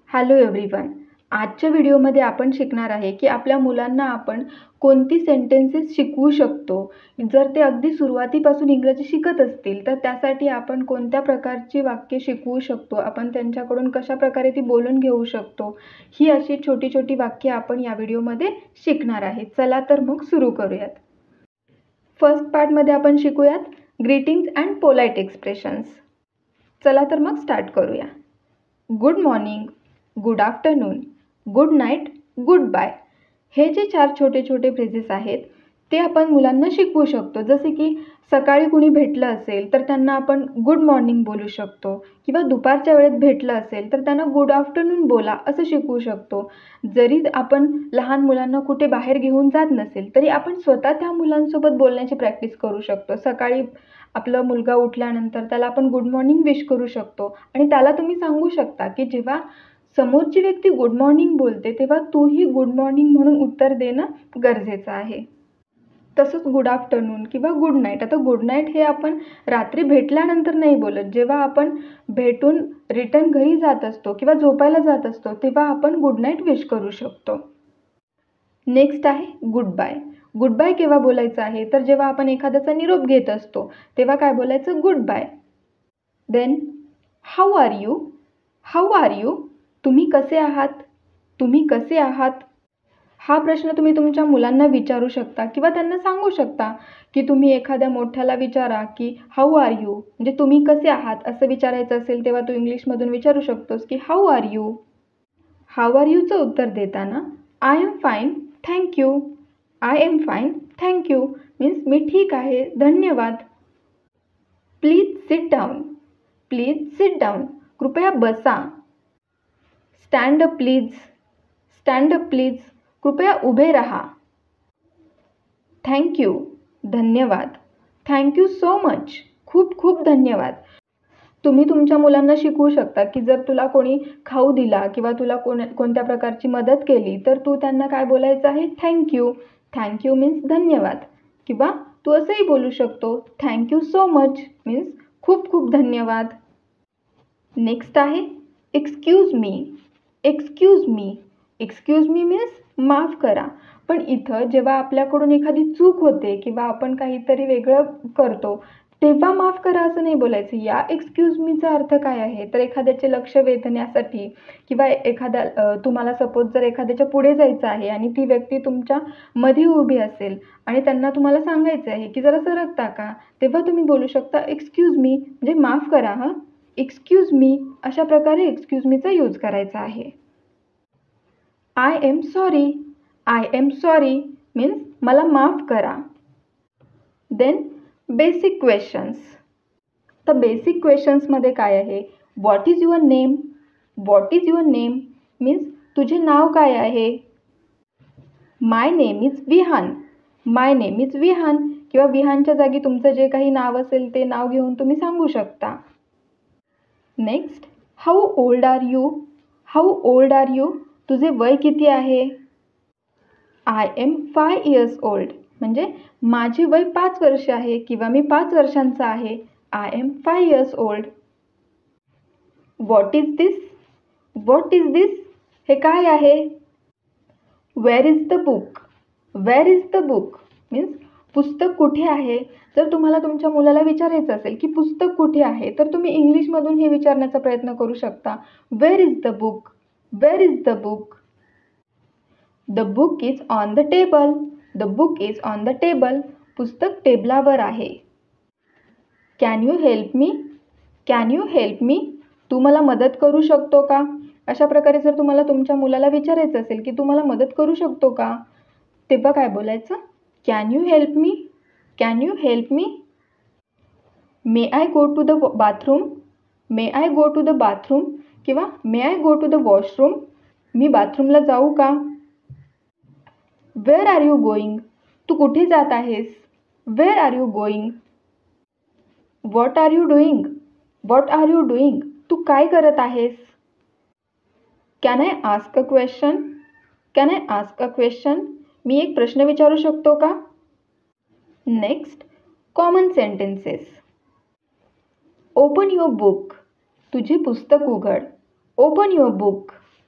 Hello everyone. आजच्या व्हिडिओमध्ये आपण शिकणार आहे की आपल्या मुलांना आपण कोणती सेंटेन्सेस शिकवू शकतो. जर ते अगदी सुरुवातीपासून इंग्रजी शिकत असतील तर त्यासाठी आपण कोणत्या प्रकारची वाक्ये शिकवू शकतो, आपण त्यांच्याकडून कशा प्रकारे ती बोलून घेऊ शकतो, ही अशी छोटी छोटी वाक्ये आपण या व्हिडिओमध्ये शिकणार आहे. चला तर मग सुरू करूयात. फर्स्ट पार्टमध्ये आपण शिकूयात ग्रीटिंग्स अँड पोलाइट एक्सप्रेशन्स. चला तर मग स्टार्ट करूया. Good morning, good afternoon, good night, good bye, हे जे 4 छोटे छोटे फ्रेजेस आहेत ते आपण मुलांना शिकवू शकतो. जसे की सकाळी कुणी भेटलं असेल तर त्यांना आपण गुड मॉर्निंग बोलू शकतो, किंवा दुपारच्या वेळेत भेटलं असेल तर त्यांना गुड आफ्टरनून बोला असं शिकवू शकतो. जरी आपण लहान मुलांना कुठे बाहेर घेऊन जात नसेल तरी आपण स्वतः त्या मुलांसोबत बोलण्याची प्रॅक्टिस करू शकतो. सकाळी आपला मुलगा उठल्यानंतर त्याला आपण गुड मॉर्निंग विश करू शकतो आणि त्याला तुम्ही सांगू शकता की जेव्हा समोरची व्यक्ती गुड मॉर्निंग बोलते तेव्हा तूही गुड मॉर्निंग म्हणून उत्तर देणं गरजेचं आहे. तसंच गुड आफ्टरनून किंवा गुड नाईट. आता गुड नाईट हे आपण रात्री भेटल्यानंतर नाही बोलत, जेव्हा आपण भेटून रिटर्न घरी जात असतो किंवा झोपायला जात असतो तेव्हा आपण गुड नाईट विश करू शकतो. नेक्स्ट आहे गुड बाय. गुड बाय केव्हा बोलायचं आहे तर जेव्हा आपण एखाद्याचा निरोप घेत असतो तेव्हा काय बोलायचं, good bye. Then how are you. How are you, तुम्ही कसे आहात, तुम्ही कसे आहात. हा प्रश्न तुम्ही तुमच्या मुलांना विचारू शकता किंवा त्यांना सांगू शकता की तुम्ही एखाद्या मोठ्याला विचारा की हाऊ आर यू, म्हणजे तुम्ही कसे आहात असं विचारायचं असेल तेव्हा तू इंग्लिशमधून विचारू शकतोस की how are you. How are यूचं उत्तर देताना I am fine thank you. I am fine thank you means मी ठीक आहे, धन्यवाद. Please sit down. Please sit down, कृपया बसा. Stand up please. Stand up please, कृपया उभे राहा. थँक्यू, धन्यवाद. थँक्यू सो मच, खूप खूप धन्यवाद. तुम्ही तुमच्या मुलांना शिकवू शकता की जर तुला कोणी खाऊ दिला किंवा तुला कोणत्या प्रकारची मदत केली तर तू त्यांना काय बोलायचं आहे, थँक्यू. थँक्यू मीन्स धन्यवाद. किंवा तू असंही बोलू शकतो, थँक्यू सो मच मीन्स खूप खूप धन्यवाद. नेक्स्ट आहे excuse me. Excuse me. Excuse me means माफ करा. पण इथं जेव्हा आपल्याकडून एखादी चूक होते किंवा आपण काहीतरी वेगळं करतो तेव्हा माफ करा असं नाही बोलायचं. या एक्सक्यूज मीचा अर्थ काय आहे तर एखाद्याचे लक्ष वेधण्यासाठी किंवा तुम्हाला सपोज जर एखाद्याच्या पुढे जायचं आहे आणि ती व्यक्ती तुमच्या मध्ये उभी असेल आणि त्यांना तुम्हाला सांगायचं आहे की जरा सरकता का, तेव्हा तुम्ही बोलू शकता एक्सक्यूज मी, म्हणजे माफ करा हां, एक्सक्यूज मी. अशा प्रकारे एक्सक्यूज मीचा यूज करायचा आहे. I am sorry. I am sorry means मला माफ करा. Then basic questions. तर बेसिक क्वेश्चन्समध्ये काय आहे, what is your name. What is your name means तुझे नाव काय आहे. My name is Vihaan. My name is Vihaan, किंवा विहानच्या जागी तुमचं जे काही नाव असेल ते नाव घेऊन तुम्ही सांगू शकता. Next, how old are you. How old are you, तुझे वय किती आहे. आय एम 5 years ओल्ड, म्हणजे माझे वय 5 वर्ष आहे किंवा मी 5 वर्षांचा आहे. I am 5 years old. What is this. What is this, हे काय आहे. Where is the book. Where is the book means पुस्तक कुठे आहे. जर तुम्हाला तुमच्या मुलाला विचारायचं असेल की पुस्तक कुठे आहे तर तुम्ही इंग्लिशमधून हे विचारण्याचा प्रयत्न करू शकता, where is the book. Where is the book. The book is on the table. The book is on the table, पुस्तक टेबलावर आहे. Can you help me. Can you help me, तू मला मदत करू शकतो का. अशा प्रकारे जर तुम्हाला तुमच्या मुलाला विचारायचं असेल की तू मला मदत करू शकतो का तेव्हा काय बोलायचं, can you help me. Can you help me. May I go to the bathroom. May I go to the bathroom, किंवा may I go to the washroom, मी बाथरूमला जाऊ का. वेअर आर यू गोईंग, तू कुठे जात आहेस. Where are you going. What are you doing. What are you doing, तू काय करत आहेस. Can I ask a question. Can I ask a question, मी एक प्रश्न विचारू शकतो का. Next, common sentences. Open your book, तुझे पुस्तक उघड. Open your book.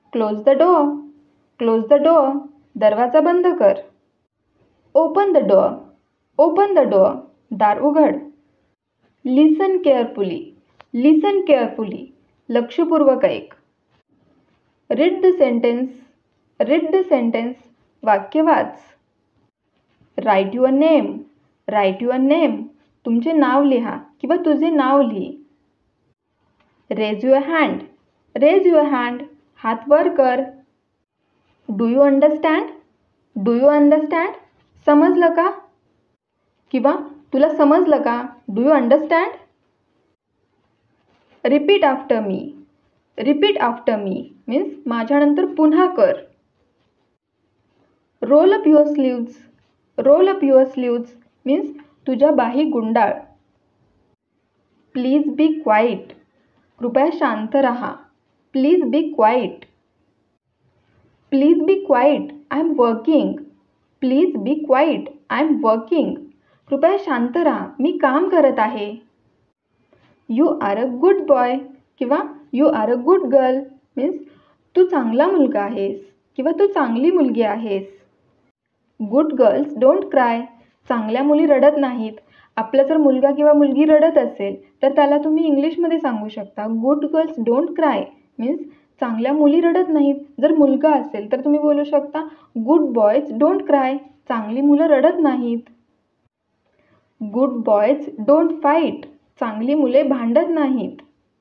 Close the door. Close the door. दरवाजा बंद कर. Open the door. Open the door. दार उघड. Listen carefully. Listen carefully. लक्षपूर्वक ऐक. Read the sentence. Read the sentence. वाक्य वाच. Write your name. Write your name. तुमचे नाव लिहा किंवा तुझे नाव लिही. Raise your hand. Raise your hand. हात वर कर. Do you understand. Do you understand. समजलं का किंवा तुला समजलं का. Do you understand. Repeat after me. Repeat after me means माझ्यानंतर पुन्हा कर. Roll up your sleeves. Roll up your sleeves means तुझ्या बाही गुंडाळ. Please be quiet. कृपया शांत रहा. Please be quiet. Please be quiet. I am working. Please be quiet. I am working. कृपया शांत राहा. मी काम करत आहे. You are a good boy किंवा you are a good girl means तू चांगला मुलगा आहेस किंवा तू चांगली मुलगी आहेस. Good girls don't cry. चांगल्या मुली रडत नाहीत. आपला जर मुलगा किंवा मुलगी रडत असेल तर त्याला तुम्ही इंग्लिशमध्ये सांगू शकता good girls don't cry means चांगल्या मुली रडत नाहीत. जर मुलगा असेल तर तुम्ही बोलू शकता गुड बॉयज डोंट क्राय. चांगली मुलं रडत नाहीत. Good boys don't fight. चांगली मुले भांडत नाहीत.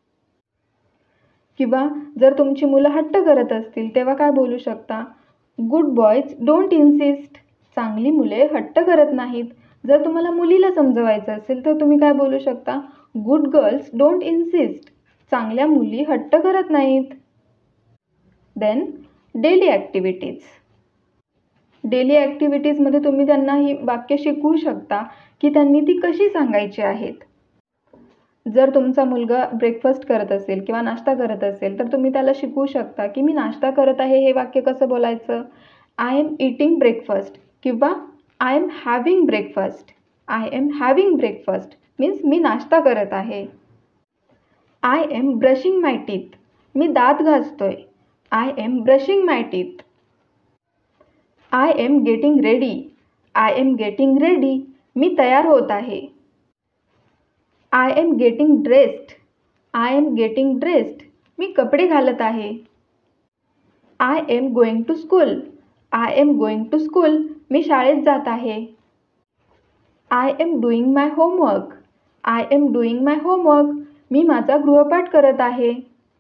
किंवा जर तुमची मुलं हट्ट करत असतील तेव्हा काय बोलू शकता गुड बॉयज डोंट इन्सिस्ट. चांगली मुले हट्ट करत नाहीत. जर तुम्हाला मुलीला समजवायचं असेल तर तुम्ही काय बोलू शकता गुड गर्ल्स डोंट इन्सिस्ट. चांगल्या मुली हट्ट करत नाहीत. Then daily activities. डेली ॲक्टिव्हिटीजमध्ये तुम्ही त्यांना ही वाक्य शिकवू शकता की त्यांनी ती कशी सांगायची आहेत. जर तुमचा मुलगा ब्रेकफास्ट करत असेल किंवा नाश्ता करत असेल तर तुम्ही त्याला शिकवू शकता की मी नाश्ता करत आहे हे वाक्य कसं बोलायचं. आय एम इटिंग ब्रेकफास्ट किंवा I am having breakfast. I am having breakfast means मी नाश्ता करत आहे. I am brushing my teeth. मी दात घासतोय. I am brushing my teeth. I am getting ready. I am getting ready. मी तयार होत आहे. I am getting dressed. I am getting dressed. मी कपडे घालत आहे. I am going to school. I am going to school. मी शाळेत जात आहे. I am doing my homework. I am doing my homework. मी माझा गृहपाठ करत आहे.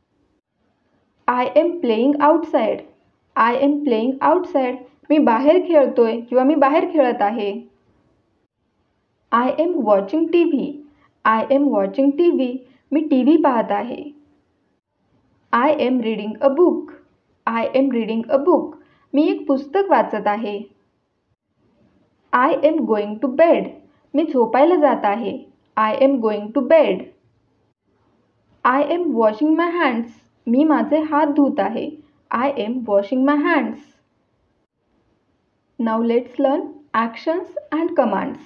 I am playing outside. I am playing outside. मी बाहेर खेळतोय किंवा मी बाहेर खेळत आहे. I am watching T V. I am watching T V. मी टी व्ही पाहत आहे. I am reading a book. I am reading a book. मी एक पुस्तक वाचत आहे. I am going to bed. मी झोपायला जात आहे. I am going to bed. I am washing my hands. मी माझे हात धुत आहे. I am washing my hands. Now let's learn actions and commands.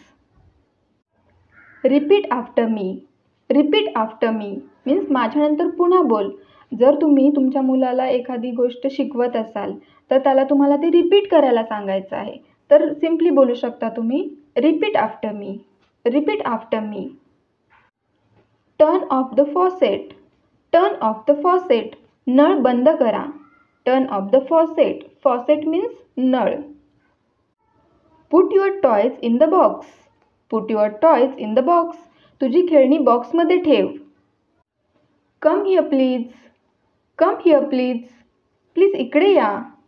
Repeat after me. Repeat after me means माझ्यानंतर पुन्हा बोल. जर तुम्ही तुमच्या मुलाला एखादी गोष्ट शिकवत असाल तर त्याला तुम्हाला ते रिपीट करायला सांगायचं आहे तर सिम्पली बोलू शकता तुम्ही repeat after me. Repeat after me. Turn off the faucet. Turn off the faucet. नळ बंद करा. Turn off the faucet. Faucet means नळ. Put your toys in the box. Put your toys in the box. तुझी खेळणी बॉक्समध्ये ठेव. Come here please. Come here please. Please इकडे या.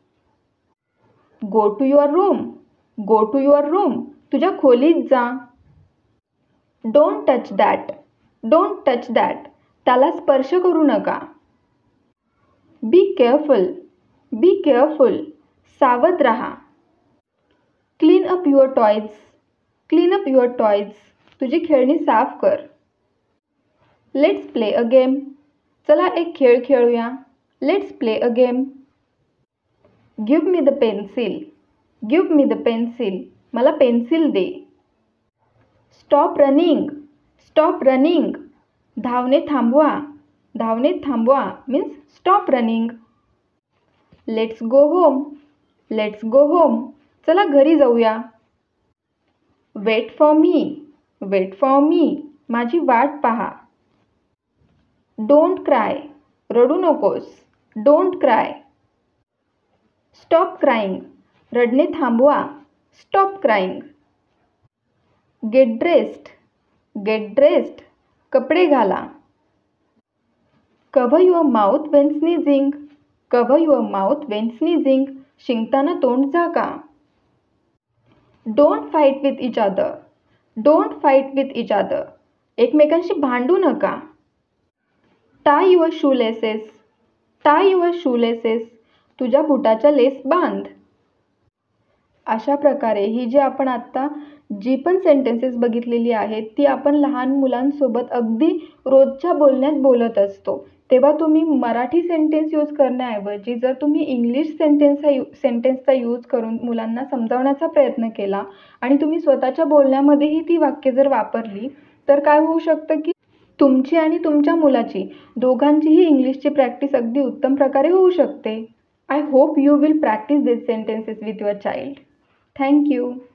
Go to your room. Go to your room. तुझ्या खोलीत जा. Don't touch that. Don't touch that. त्याला स्पर्श करू नका. Be careful. Be careful. सावध रहा. Clean up your toys. Clean up your toys. तुझी खेळणी साफ कर. Let's play a game. चला एक खेळ खेळूया. Let's play a game. Give me the pencil. Give me the pencil. मला पेन्सिल दे. Stop running. Stop running. धावणे थांबवा. धावणे थांबवा means stop running. Let's go home. Let's go home. चला घरी जाऊया. Wait for me. Wait for मी. माझी वाट पहा. Don't cry. रडू नकोस. Don't cry. Stop crying. रडणे थांबवा. Stop crying. Get dressed. Get dressed. कपडे घाला. Cover your mouth when sneezing. Cover your mouth when sneezing. शिंकताना तोंड झाका. Don't fight with each other. Don't fight with each other. एकमेकांशी भांडू नका. Tie your shoelaces. Tie your shoelaces. तुझ्या बुटाच्या लेस बांध. अशा प्रकारे ही जी आपण आत्ता जी पण सेंटेन्सेस बघितलेली आहेत ती आपण लहान मुलांसोबत अगदी रोजच्या बोलण्यात बोलत असतो. तेव्हा तुम्ही मराठी सेंटेन्स यूज करण्याऐवजी जर तुम्ही इंग्लिश सेंटेन्सचा यूज करून मुलांना समजावण्याचा प्रयत्न केला आणि तुम्ही स्वतःच्या बोलण्यामध्येही ती वाक्ये जर वापरली तर काय होऊ शकतं की तुमची आणि तुमच्या मुलाची दोघांचीही इंग्लिशची प्रॅक्टिस अगदी उत्तम प्रकारे होऊ शकते. I hope you will practice these sentences with your child. Thank you.